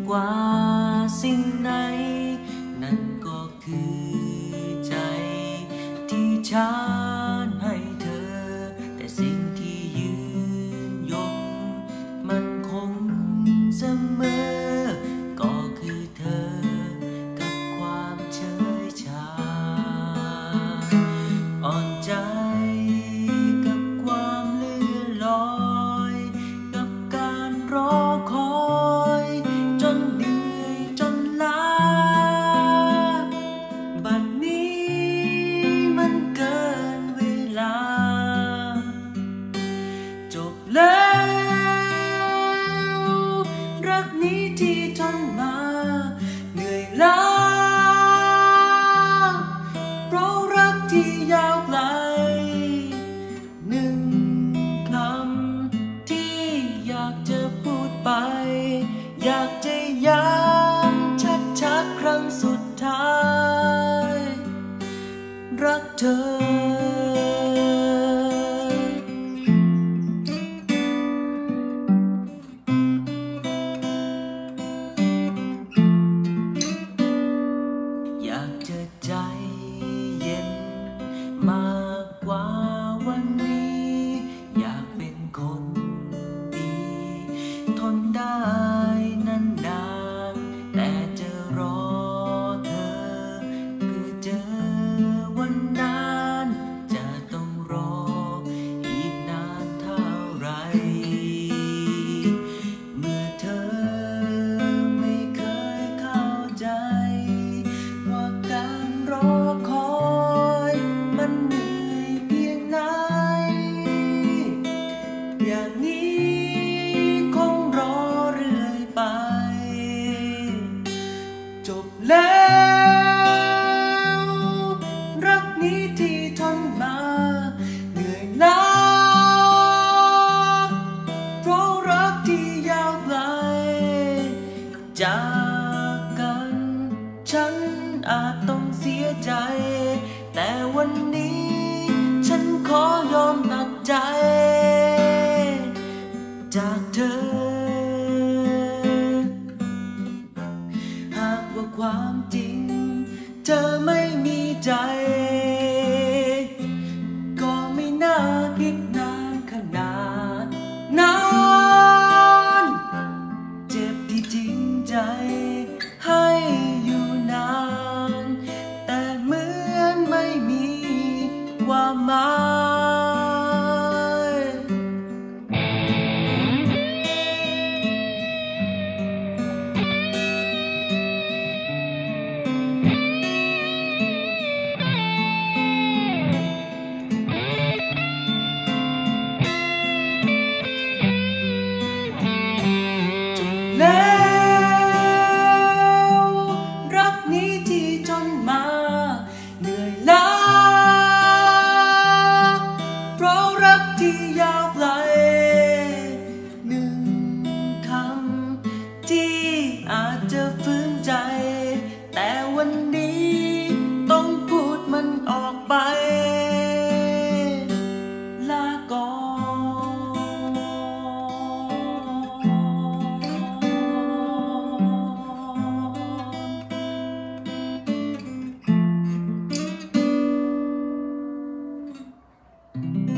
กว่าสิ่งไหนนั่นก็คือใจที่ฉันให้เธอแต่สิ่งที่ยืนยงมันคงเสมอก็คือเธอกับความเฉยชาอ่อนใจกับความเลื่อนลอยกับการรอคอยจนเหนื่อยจนล้าบัดนี้มันเกินเวลาจบแล้วรักนี้ที่ทนมาเหนื่อยล้าเพราะรักที่ยาวไกลหนึ่งคำที่อยากจะพูดไปอยากจะย้ำชัดๆครั้งสุดท้ายรักเธออยากจะใจเย็นมากกว่าวันนี้อยากเป็นคนดีทนได้นานๆแต่จะรอเธอเพื่อเจอวันนั้นจะต้องรออีกนานเท่าไรเมื่อเธอไม่เคยเข้าใจว่าการรอคอยมันเหนื่อยเพียงไหนอย่างนี้คงรอเรื่อยไปจบแล้วรักนี้ที่ทนมาเหนื่อยล้าเพราะรักที่ยาวไกลจากกันฉันอาจต้องเสียใจแต่วันนี้ฉันขอยอมตัดใจจากเธอหากว่าความจริงเธอไม่มีใจก็ไม่น่าคิดนานขนาดนั้นเจ็บที่จริงใจให้อยู่นานแต่เหมือนไม่มีความหมายแล้วรักนี้ที่จนมาเหนื่อยล้าเพราะรักที่ยาวไกลหนึ่งคำที่อาจจะฝืนใจแต่วันนี้ต้องพูดมันออกไปลาก่อน